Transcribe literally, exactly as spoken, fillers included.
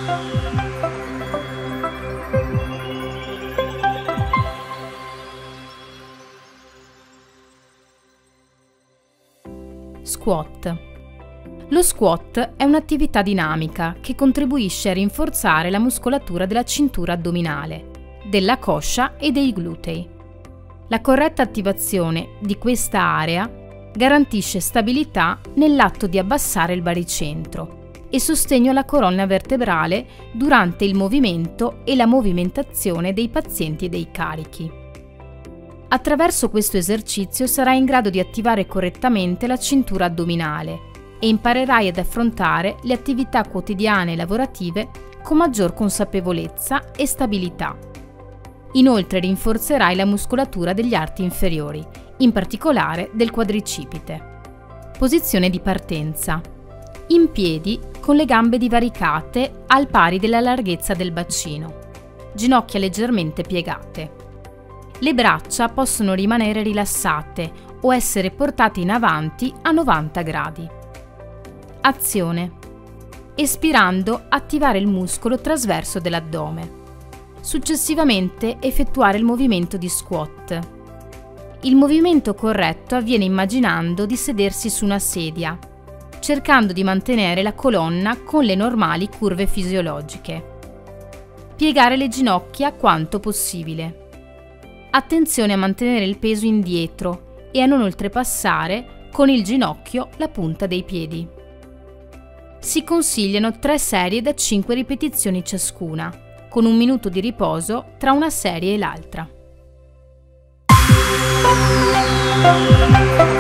Squat. Lo squat è un'attività dinamica che contribuisce a rinforzare la muscolatura della cintura addominale, della coscia e dei glutei. La corretta attivazione di questa area garantisce stabilità nell'atto di abbassare il baricentro e sostegno alla colonna vertebrale durante il movimento e la movimentazione dei pazienti e dei carichi. Attraverso questo esercizio sarai in grado di attivare correttamente la cintura addominale e imparerai ad affrontare le attività quotidiane e lavorative con maggior consapevolezza e stabilità. Inoltre rinforzerai la muscolatura degli arti inferiori, in particolare del quadricipite. Posizione di partenza. In piedi con le gambe divaricate al pari della larghezza del bacino, ginocchia leggermente piegate. Le braccia possono rimanere rilassate o essere portate in avanti a novanta gradi. Azione. Espirando, attivare il muscolo trasverso dell'addome. Successivamente effettuare il movimento di squat. Il movimento corretto avviene immaginando di sedersi su una sedia, cercando di mantenere la colonna con le normali curve fisiologiche. Piegare le ginocchia quanto possibile. Attenzione a mantenere il peso indietro e a non oltrepassare con il ginocchio la punta dei piedi. Si consigliano tre serie da cinque ripetizioni ciascuna, con un minuto di riposo tra una serie e l'altra.